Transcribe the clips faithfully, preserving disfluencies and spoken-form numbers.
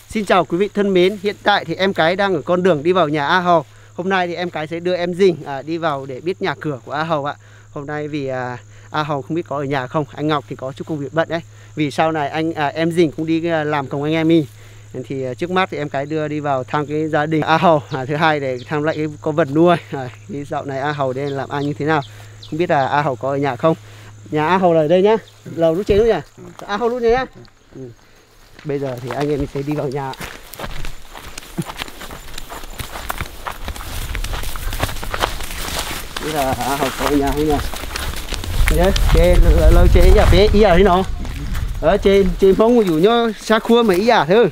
Xin chào quý vị thân mến, hiện tại thì em cái đang ở con đường đi vào nhà A Hầu. Hôm nay thì em cái sẽ đưa em Dình à, đi vào để biết nhà cửa của A Hầu ạ. Hôm nay vì à, A Hầu không biết có ở nhà không, anh Ngọc thì có chút công việc bận đấy. Vì sau này anh à, em Dình cũng đi làm cùng anh em mình. Thì à, trước mắt thì em cái đưa đi vào thăm cái gia đình A Hầu. à, Thứ hai để thăm lại cái con vật nuôi. à, Cái dạo này A Hầu đây làm ăn như thế nào, không biết là A Hầu có ở nhà không. Nhà A Hầu là ở đây nhá, lầu lúc trên lúc nhỉ, A Hầu lúc này nhá. ừ. Bây giờ thì anh em sẽ đi vào nhà. Bây giờ A Hầu có ở nhà không nhỉ? Nhớ, chế lâu chế nhà bé ý à thế nào? Ở trên trên phong dù nhớ xa khua mà ý à thôi.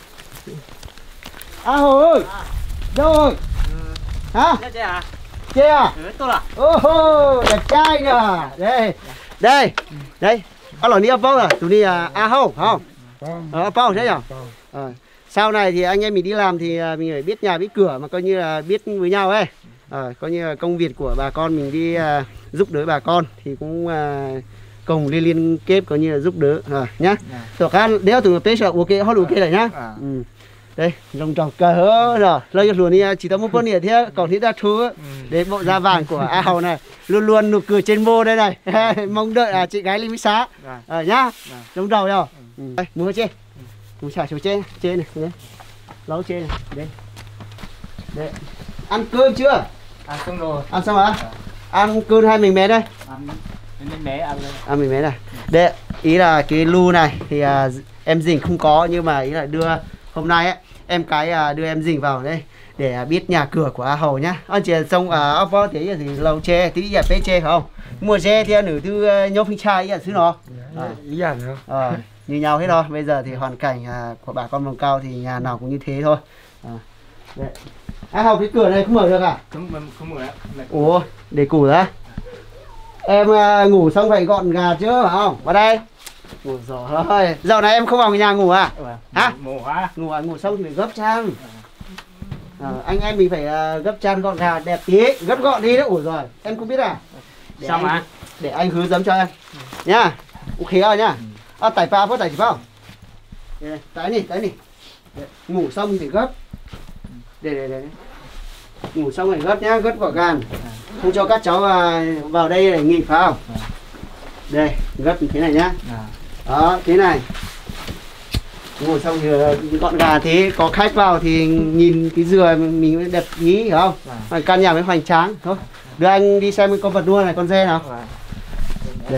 A Hầu ơi, đâu rồi? Hả? Chế à? Chế à? Ừ, tôi là. Ô hô, đẹp trai nè. Đây, đây, đây. Anh nói đi bao rồi? Tụi đi à A Hầu không? Ờ, bao thế nhỉ? Ờ. Sau này thì anh em mình đi làm thì mình phải biết nhà biết cửa mà coi như là biết với nhau ấy. Ờ, coi như là công việc của bà con mình đi uh, giúp đỡ bà con thì cũng uh, cùng liên liên kết coi như là giúp đỡ à, nhá. Tổ can đéo từ pê sợ ok họ ok này nhá. Ừ. Đây, rồng trồng cờ hớ rồi, lấy cho luôn đi chỉ tao một con này thế, còn thì đã thua để bộ da vàng của A Hầu này luôn luôn nụ cười trên môi đây này. Mong đợi là chị gái Linh Mỹ Xá. Ờ nhá. Rồng đầu rồi. Ừ. Đây, mua trên. Mua xả xuống trên, trên này, đấy. Lấu trên này, đây. Đây. Ăn cơm chưa? Ăn xong rồi. Ăn xong hả? À? Ăn cơm hai mình bé đây. Ăn mình bé ăn đây. Ăn mình bé này. Đây, ý là cái lu này thì à, em Dình không có nhưng mà ý là đưa hôm nay ấy, em cái à, đưa em Dình vào đây để à, biết nhà cửa của A Hầu nhá. Anh chị xong à ốc vó tí thì lầu tre, tí giờ bé tre không? Mua tre thì nữ tư nhau phinh trai ý thứ nó. Ý à nữa. Ờ, như nhau hết thôi. Bây giờ thì hoàn cảnh à, của bà con vùng cao thì nhà nào cũng như thế thôi. À, đây. A Hầu cái cửa này không mở được à? Không không mở ạ. Ủa, để củ ra. Em uh, ngủ xong phải gọn gà chưa phải không? Vào đây. Ngủ rồi. Dạo này em không vào nhà ngủ à? Ừ, hả? Ngủ hả? Ngủ à, ngủ xong thì phải gấp chăn. À, anh em mình phải uh, gấp chăn gọn gà đẹp tí, gấp gọn đi đấy. Ủa rồi, em không biết à? Để xong anh, à? Để anh hướng dẫn cho em. Ừ. Nhá. Ok rồi nhá. À, tải pha có tải chỉ không? Đây, tải này, tải này. Để, ngủ xong thì phải gấp. Để để để. Ngủ xong phải gấp nhá, gấp gọn gàng. Không cho các cháu vào đây để nghỉ phải không? Đây, gấp như thế này nhá. Đó, thế này. Ngồi xong thì gọn gà thế, có khách vào thì nhìn cái dừa mình mới đẹp ý hiểu không? À. Căn nhà mới hoành tráng. Thôi, đưa anh đi xem con vật nuôi này, con dê nào. Đây.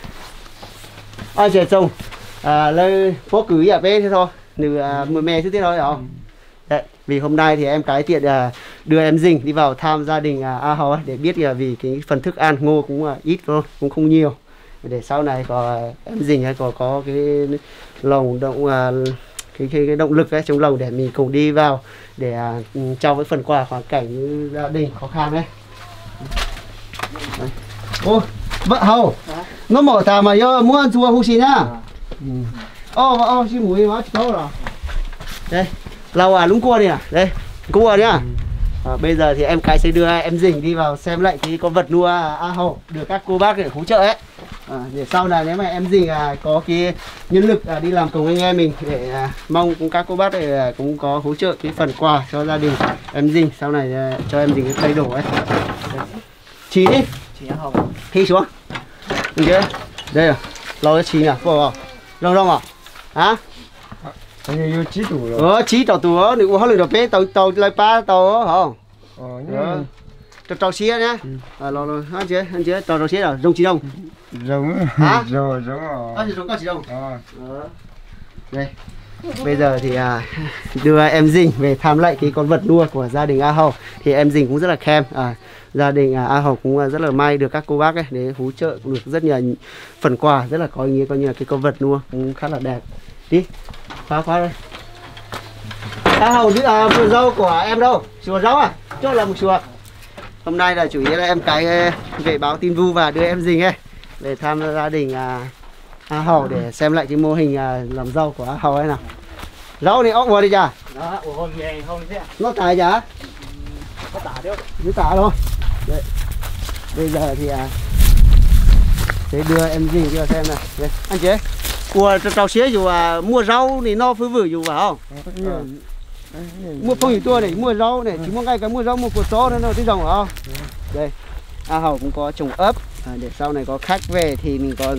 Ôi trời trông, à, lời phố cứ ở bên thế thôi. Nữ à, mùa mè thứ thế thôi hiểu không? Đấy, vì hôm nay thì em cái tiện à, đưa em Dình đi vào thăm gia đình à, A Hầu để biết là vì cái phần thức ăn ngô cũng à, ít thôi, cũng không nhiều. Để sau này có em Dình hay có có cái lồng động à, cái, cái cái động lực ấy trong lồng để mình cùng đi vào để à, cho với phần quà hoàn cảnh như gia đình khó khăn đấy. Đấy. Ô, vợ Hầu, nó mở tà mà yo muốn ăn chua hú xì nhá. Ô, ô, xin mũi nó tốt rồi. Đây. Lau à lúng cua đi à, đây cua nhá. À, bây giờ thì em cái sẽ đưa em Dình đi vào xem lại cái con vật nuôi A Hầu được các cô bác để hỗ trợ ấy. À, để sau này nếu mà em Dình à, có cái nhân lực à, đi làm cùng anh em mình để à, mong cũng các cô bác để à, cũng có hỗ trợ cái phần quà cho gia đình em Dình sau này à, cho em Dình cái đầy đủ ấy. Chỉ đi. Chỉ A Hầu. Khi xuống. Được chưa? Đây à. Lau cho chỉ à, có không? Rong rong à? Hả? Anh yêu chí tủ rồi. Ờ, chí tàu tủ đó, nếu có lần đầu bé tàu tàu lại pa tàu không? Ờ, nhưng tàu tàu xía nhá. À, lo lo, ăn chưa, ăn chưa, tàu tàu xía nào, rồng chỉ đông. Rồng. Hả? Rồi, rồng rồi. À, thì rồng cao chỉ đông. Ờ. Đây. Bây giờ thì à, đưa em Dình về thăm lại cái con vật nuôi của gia đình A Hầu. Thì em Dình cũng rất là khen. À, gia đình à, A Hầu cũng rất là may được các cô bác ấy để hỗ trợ được rất nhiều phần quà rất là có ý nghĩa, coi như là cái con vật nuôi cũng khá là đẹp. Đi. Khóa khóa đây. A Hầu đi à, vườn rau của em đâu? Chùa rau à? Chỗ là một chùa. Hôm nay là chủ yếu là em cái về báo tin vui và đưa em Dình ấy về thăm gia đình à, A Hầu để xem lại cái mô hình à, làm rau của A Hầu ấy nào. Rau này ốc vào đi chả? Đó, ủa hôm nay không thế à? Nó tải chả? Có tả đâu. Cứ tả thôi. Đấy. Bây giờ thì à, sẽ đưa em Dình cho xem này. Đây, anh chị. của trâu xía dù à, mua rau thì no phứ vử dù vào không mua phong thủy tua này mua rau này chỉ mua ngay cái mua rau mua cột chó nữa nó tí rồng không đây A Hầu cũng có trồng ớt à, để sau này có khách về thì mình còn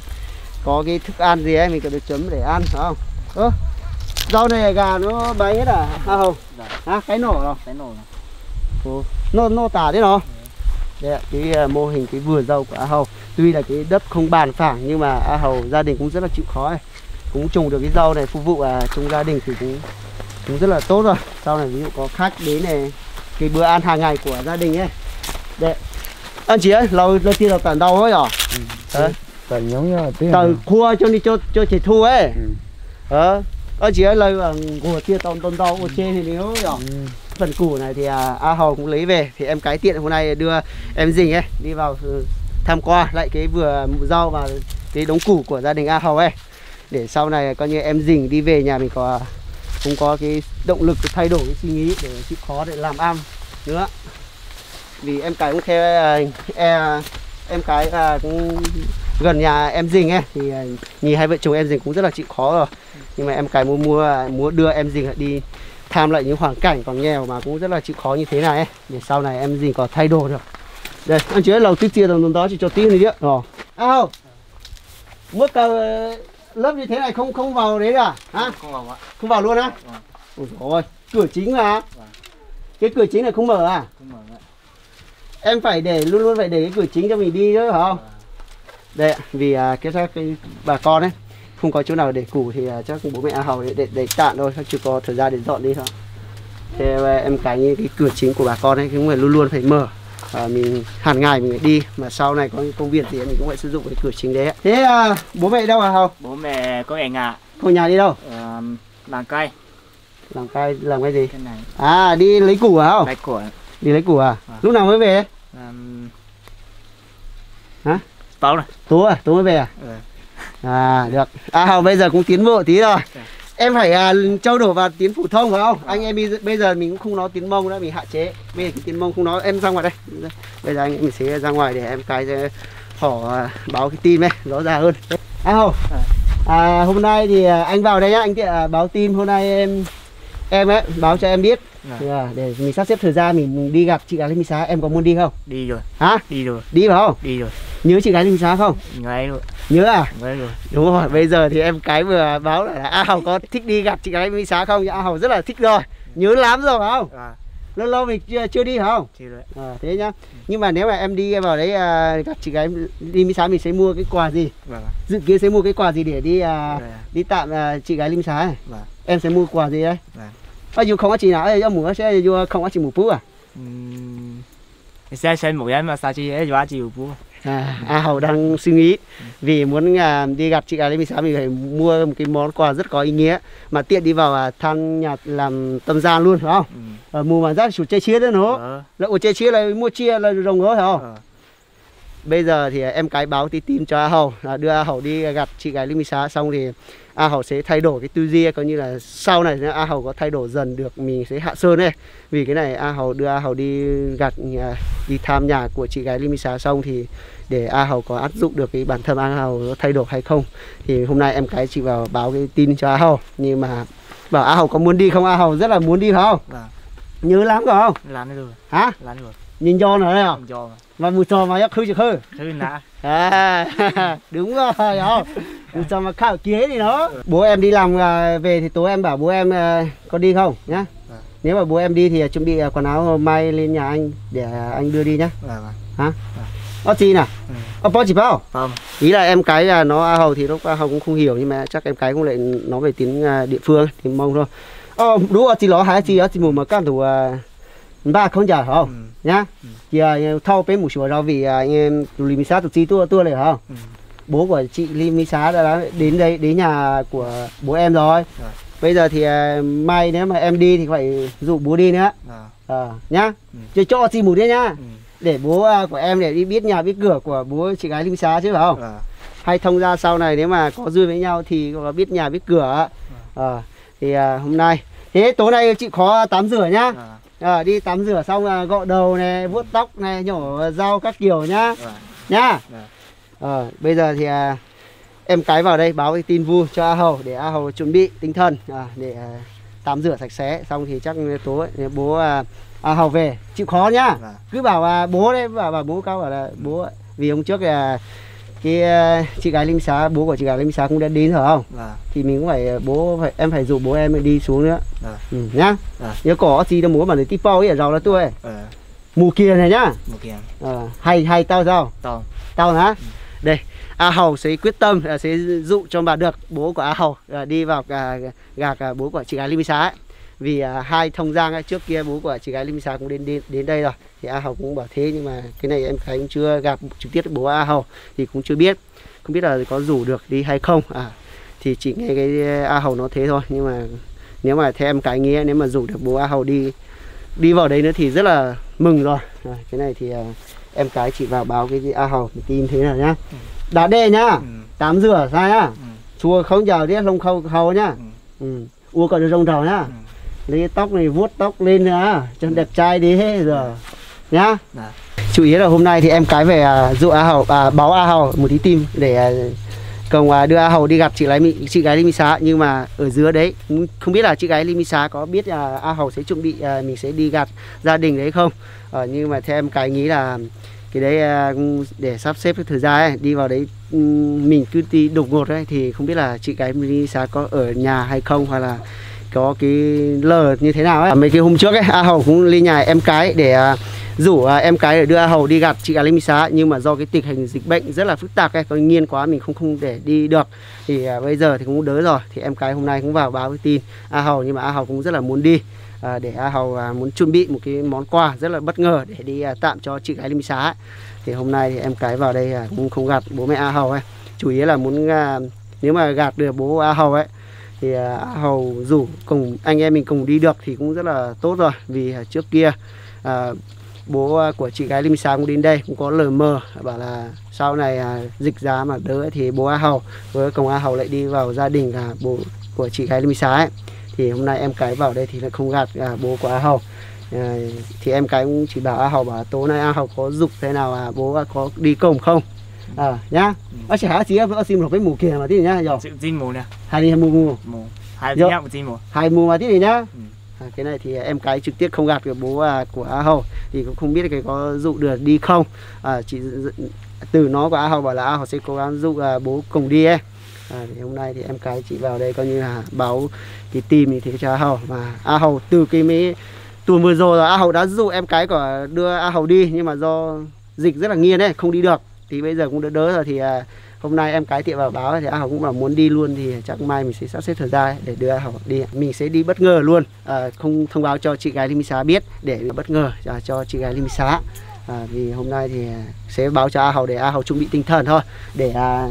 có cái thức ăn gì ấy mình có được chấm để ăn phải không ơ rau này gà nó bay hết à A Hầu à cái nổ rồi cái nổ Ồ, nó nó tả đấy nó đây cái uh, mô hình cái vườn rau của A Hầu tuy là cái đất không bàn phẳng nhưng mà A Hầu gia đình cũng rất là chịu khó ấy. Cũng trồng được cái rau này phục vụ à, trong gia đình thì cũng cũng rất là tốt rồi. Sau này ví dụ có khách đến này cái bữa ăn hàng ngày của gia đình ấy đây anh chị ấy lâu lâu tiên là tận đâu ấy rồi ừ. tận giống như là tận khua cho đi cho cho chị thu ấy ừ. ờ anh chị ấy lời là của kia tồn tồn đâu ở trên thì nếu rồi ừ. Phần củ này thì à, A Hầu cũng lấy về thì em cái tiện hôm nay đưa em Dình ấy đi vào tham quan lại cái vườn rau và cái đống củ của gia đình A Hầu ấy để sau này coi như em Dình đi về nhà mình có cũng có cái động lực thay đổi cái suy nghĩ để chịu khó để làm ăn nữa vì em cái cũng theo em, em cái à, cũng gần nhà em Dình ấy thì nhìn hai vợ chồng em Dình cũng rất là chịu khó rồi nhưng mà em cái muốn mua muốn đưa em Dình đi tham lại những hoàn cảnh còn nghèo mà cũng rất là chịu khó như thế này ấy. Để sau này em Dình có thay đổi được đây anh chị lầu tiết chia đồng đó chỉ cho tí này đi rồi à không mức cầu lớp như thế này không không vào đấy à hả không vào ạ không vào luôn á ôi ôi cửa chính mà cái cửa chính này không mở à không mở ạ. Em phải để luôn luôn phải để cái cửa chính cho mình đi chứ hả không đây vì à, cái, cái bà con ấy không có chỗ nào để củ thì uh, chắc bố mẹ A Hầu để để, để tạm thôi, chưa có thời gian để dọn đi thôi. Thế uh, em cái như cái cửa chính của bà con ấy cũng phải luôn luôn phải mở. À, mình hàng ngày mình phải đi mà sau này có những công việc thì mình cũng phải sử dụng cái cửa chính đấy. Thế uh, bố mẹ đâu hả Hầu? Bố mẹ có ở nhà. Không nhà đi đâu? Ờ, làm cây. Làm cây làm cái gì? Cái này. À đi lấy củ hả? Lấy củ. Đi lấy củ à? À. Lúc nào mới về? Um... Hả? Tối rồi. Tối à? Tối mới về à? Ừ. À được. À Hầu bây giờ cũng tiến bộ tí rồi. Ừ. Em phải à, trau đổi vào tiếng phổ thông phải không? Ừ. Anh em bây giờ mình cũng không nói tiếng Mông nữa, mình hạn chế. Bây giờ cái tiếng Mông không nói, em ra ngoài đây. Bây giờ anh em mình sẽ ra ngoài để em cái họ à, báo cái tin này rõ ràng hơn. À Hầu. Ừ. À, hôm nay thì anh vào đây nhá, anh à, báo tin hôm nay em em ấy báo cho em biết. Ừ. À, để mình sắp xếp thời gian mình đi gặp chị gái Linh Mỹ Xá, em có muốn đi không? Đi rồi. Hả? Đi rồi. Đi phải không? Đi rồi. Nhớ chị gái Linh Mỹ Xá không? Nhớ rồi. Nhớ à? Nhớ rồi. Đúng rồi, bây giờ thì em cái vừa báo là A Hầu có thích đi gặp chị gái Linh Mỹ Xá không? A Hầu rất là thích rồi, nhớ lắm rồi phải không? À. Lâu lâu mình chưa, chưa đi phải không? Chưa rồi. À, thế nhá. Nhưng mà nếu mà em đi vào đấy à, gặp chị gái Linh Mỹ Xá mình sẽ mua cái quà gì? Vâng. Dự kiến sẽ mua cái quà gì để đi à, vâng. Đi tạm à, chị gái Linh Mỹ Xá này? Vâng. Em sẽ mua quà gì đấy? Vâng. À, dù không có chị nào, em mua sẽ dù không có chị một phú à? Ừm. Sẽ sẽ một em mà sao chị ấy dọa chị một phú. À, A Hầu đang suy nghĩ vì muốn uh, đi gặp chị gái Linh Mỹ Xá mình phải mua một cái món quà rất có ý nghĩa mà tiện đi vào uh, thăm nhà làm tâm gian luôn phải không? Ừ. Uh, mua mà rất chủ chơi chia đấy nó. Ờ. Là ủa chơi chia là mua chia là rồng đó phải không? Ờ. Bây giờ thì uh, em cái báo tí tin cho A Hầu là đưa A Hầu đi gặp chị gái Linh Mỹ Xá xong thì A Hầu sẽ thay đổi cái tư duy coi như là sau này A Hầu có thay đổi dần được mình sẽ hạ sơn này. Vì cái này A Hầu đưa A Hầu đi gặp đi thăm nhà của chị gái Linh Mỹ Xá xong thì để A Hầu có áp dụng được cái bản thân A Hầu nó thay đổi hay không. Thì hôm nay em cái chị vào báo cái tin cho A Hầu nhưng mà bảo A Hầu có muốn đi không? A Hầu rất là muốn đi phải không? Vâng. Nhớ lắm phải không? Làm rồi. Hả? Làm rồi. Nhìn do nữa đấy không? Do. Mà mùi trò mà chắc khư chứ khư. Khư nã. À, đúng rồi không? Mùi trò mà khảo kế thì nó. Ừ. Bố em đi làm về thì tối em bảo bố em có đi không nhá? Ừ. Nếu mà bố em đi thì chuẩn bị quần áo may lên nhà anh để anh đưa đi nhá. Ừ. Hả? Ừ. Có gì nào? Ừ. Có bó chỉ bao? Không. Ý là em cái là nó A Hầu thì lúc A Hầu cũng không hiểu nhưng mà chắc em cái cũng lại nói về tiếng địa phương thì mong thôi. Ờ, đúng rồi, chị nó hả? Chị ở chị mù mà can thủ ba không trả không? Ừ. Nhá. Ừ. Chị thâu bên một số rau vì anh em Linh Mỹ Xá tụi chị tua tua này không? Ừ. Bố của chị Linh Mỹ Xá đã đến đây đến nhà của bố em rồi. À. Bây giờ thì mai nếu mà em đi thì phải dụ bố đi nữa. À. À, nhá. Ừ. Chứ cho chị một đi nhá. Ừ. Để bố của em để đi biết nhà biết cửa của bố chị gái Linh Mỹ Xá chứ phải không? À. Hay thông ra sau này nếu mà có duyên với nhau thì có biết nhà biết cửa. À. À. Thì à, hôm nay thế tối nay chị khó tắm rửa nhá. À. À, đi tắm rửa xong là gội đầu này, vuốt tóc này, nhổ rau các kiểu nhá. À. Nhá. À. À, bây giờ thì à, em cái vào đây báo cái tin vui cho A Hầu để A Hầu chuẩn bị tinh thần à, để à, tắm rửa sạch sẽ, xong thì chắc tối bố à, A Hầu về chịu khó nhá. Vâng. Cứ bảo à, bố đấy, bảo, bảo bố cao bảo là bố vì hôm trước là cái chị gái Linh Xá, bố của chị gái Linh Xá cũng đã đến rồi không? Vâng. Thì mình cũng phải bố phải em phải dụ bố em đi xuống nữa. Vâng. Ừ, nhá. Vâng. Nhớ có gì đâu muốn mà để tí bao ấy giàu là tôi ấy. Ờ. Mù kia này nhá. Một kia. À, hay hay tao sao? Tao. Tao hả? Ừ. Đây, A Hầu sẽ quyết tâm là sẽ dụ cho bà được bố của A Hầu à, đi vào à, gạc à, bố của chị gái Linh Xá ấy. Vì à, hai thông giang ấy, trước kia bố của chị gái Linh Xá cũng đến, đến đến đây rồi. Thì A Hầu cũng bảo thế, nhưng mà cái này em thấy cũng chưa gặp trực tiếp bố A Hầu thì cũng chưa biết. Không biết là có rủ được đi hay không à, thì chỉ nghe cái A Hầu nó thế thôi. Nhưng mà nếu mà theo em cái nghĩa, nếu mà rủ được bố A Hầu đi đi vào đấy nữa thì rất là mừng rồi à, cái này thì à, em cái chỉ vào báo cái A Hầu tin thế nào nhá. Ừ. Đá đê nhá. Ừ. Tắm rửa sao nhá. Ừ. Chua không giàu đi lông khâu khâu nhá. Ừ. Ừ. Ua còn được rồng đầu nhá. Ừ. Lấy tóc này vuốt tóc lên nữa cho đẹp trai đi hết rồi nhá. À. Chủ yếu là hôm nay thì em cái về à, dụ A Hầu à, báo A Hầu một tí tim để à, cùng à, đưa A Hầu đi gặp chị gái chị gái Linh Xá. Nhưng mà ở dưới đấy không biết là chị gái Linh Xá có biết là A Hầu sẽ chuẩn bị à, mình sẽ đi gặp gia đình đấy không. À, nhưng mà theo em cái nghĩ là cái đấy à, để sắp xếp cái thời gian ấy, đi vào đấy mình cứ đi đột ngột đấy thì không biết là chị gái Linh Xá có ở nhà hay không, hoặc là có cái lờ như thế nào ấy. Mấy cái hôm trước ấy A Hầu cũng lên nhà em cái để à, rủ à, em cái để đưa A Hầu đi gặp chị gái Linh Xá, nhưng mà do cái tình hình dịch bệnh rất là phức tạp ấy, có nghiên quá mình không không để đi được. Thì à, bây giờ thì cũng đỡ rồi, thì em cái hôm nay cũng vào báo cái tin A Hầu, nhưng mà A Hầu cũng rất là muốn đi à, để A Hầu à, muốn chuẩn bị một cái món quà rất là bất ngờ để đi à, tặng cho chị gái Linh Xá. Thì hôm nay thì em cái vào đây à, cũng không gạt bố mẹ A Hầu ấy, chủ yếu là muốn à, nếu mà gạt được bố A Hầu ấy thì A Hầu rủ cùng anh em mình cùng đi được thì cũng rất là tốt rồi. Vì à, trước kia à, bố của chị gái Linh Xá cũng đến đây cũng có lờ mờ bảo là sau này à, dịch giá mà đỡ thì bố A Hầu với cùng A Hầu lại đi vào gia đình à, bố của chị gái Linh Xá ấy. Thì hôm nay em cái vào đây thì lại không gạt à, bố của A Hầu à, thì em cái cũng chỉ bảo A Hầu bảo tối nay A Hầu có dục thế nào à, bố có đi cùng không à, nhá. Ở chỉ hả chị ở xin một cái mù kia mà tí nhá rồi Chim mù nè. Hai đi mù mù Mù. Hai đi một chim mù. Hai mù mà tí nhá. Ừ. À, cái này thì em cái trực tiếp không gạt được bố à, của A Hầu thì cũng không biết cái có dụ được đi không à, chỉ từ nó của A Hầu bảo là A Hầu sẽ cố gắng dụ à, bố cùng đi ấy. À, thì hôm nay thì em cái chị vào đây coi như là báo cái team như thế cho A Hầu. Mà A Hầu từ cái mấy tuần vừa rồi là A Hầu đã dụ em cái của đưa A Hầu đi, nhưng mà do dịch rất là nghiên đấy không đi được, thì bây giờ cũng đỡ đỡ rồi. Thì à, hôm nay em cái tiệm vào báo thì A Hầu cũng bảo muốn đi luôn, thì chắc mai mình sẽ sắp xếp thời gian để đưa A Hầu đi. Mình sẽ đi bất ngờ luôn, à, không thông báo cho chị gái Linh Xá biết để bất ngờ à, cho chị gái Linh Xá. À, vì hôm nay thì sẽ báo cho A Hầu để A Hầu chuẩn bị tinh thần thôi, để à,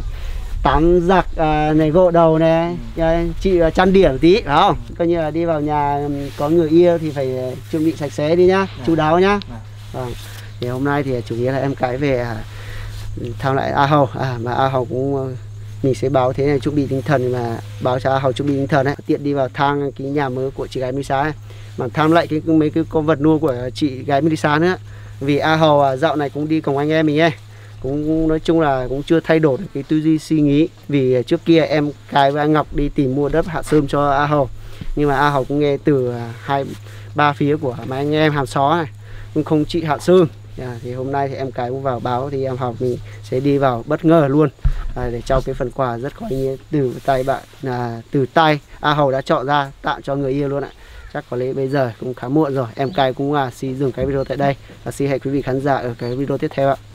tắm giặt à, này gội đầu này, ừ. chị à, chăn điểm tí phải không? Ừ. Coi như là đi vào nhà có người yêu thì phải chuẩn bị sạch sẽ đi nhá, ừ. Chu đáo nhá. Ừ. À, thì hôm nay thì chủ yếu là em cái về à, thăm lại A Hầu à, mà A Hầu cũng mình sẽ báo thế này chuẩn bị tinh thần, mà báo cho A Hầu chuẩn bị tinh thần ấy, tiện đi vào thang cái nhà mới của chị gái Melissa ấy, mà thăm lại cái mấy cái con vật nuôi của chị gái Melissa nữa. Vì A Hầu à, dạo này cũng đi cùng anh em mình ấy, cũng nói chung là cũng chưa thay đổi được cái tư duy suy nghĩ. Vì trước kia em cái với anh Ngọc đi tìm mua đất Hạ Sơm cho A Hầu, nhưng mà A Hầu cũng nghe từ hai ba phía của mấy anh em hàng xó này cũng không trị Hạ Sơm. À, thì hôm nay thì em cái cũng vào báo thì em học mình sẽ đi vào bất ngờ luôn à, để trao cái phần quà rất có ý nghĩa từ tay bạn là từ tay A Hầu đã chọn ra tặng cho người yêu luôn ạ. Chắc có lẽ bây giờ cũng khá muộn rồi, em cái cũng à, xin dừng cái video tại đây và xin hẹn quý vị khán giả ở cái video tiếp theo ạ.